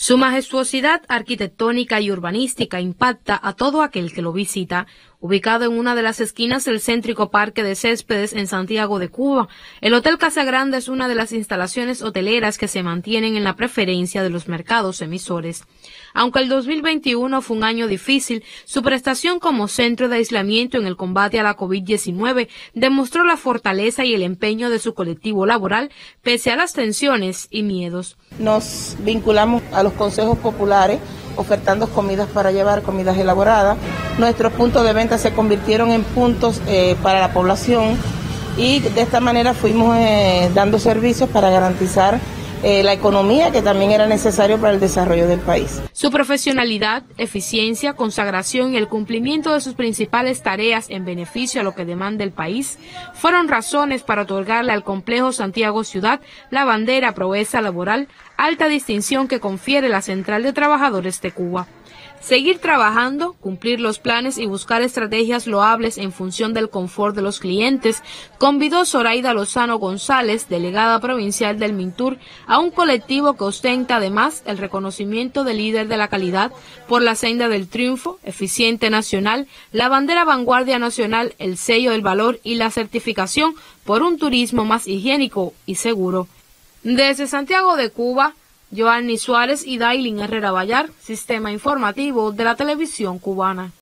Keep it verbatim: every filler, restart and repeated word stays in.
Su majestuosidad arquitectónica y urbanística impacta a todo aquel que lo visita. Ubicado en una de las esquinas del céntrico Parque de Céspedes en Santiago de Cuba, el Hotel Casa Grande es una de las instalaciones hoteleras que se mantienen en la preferencia de los mercados emisores. Aunque el dos mil veintiuno fue un año difícil, su prestación como centro de aislamiento en el combate a la COVID diecinueve demostró la fortaleza y el empeño de su colectivo laboral pese a las tensiones y miedos. Nos vinculamos a los consejos populares ofertando comidas para llevar, comidas elaboradas. Nuestros puntos de venta se convirtieron en puntos eh, para la población y de esta manera fuimos eh, dando servicios para garantizar eh, la economía, que también era necesario para el desarrollo del país. Su profesionalidad, eficiencia, consagración y el cumplimiento de sus principales tareas en beneficio a lo que demanda el país fueron razones para otorgarle al complejo Santiago Ciudad la bandera Proeza Laboral, alta distinción que confiere la Central de Trabajadores de Cuba. Seguir trabajando, cumplir los planes y buscar estrategias loables en función del confort de los clientes, convidó Zoraida Lozano González, delegada provincial del MINTUR, a un colectivo que ostenta además el reconocimiento de líder de la calidad por la senda del triunfo, eficiente nacional, la bandera vanguardia nacional, el sello del valor y la certificación por un turismo más higiénico y seguro. Desde Santiago de Cuba, Joanny Suárez y Dailin Herrera Vallar, Sistema Informativo de la Televisión Cubana.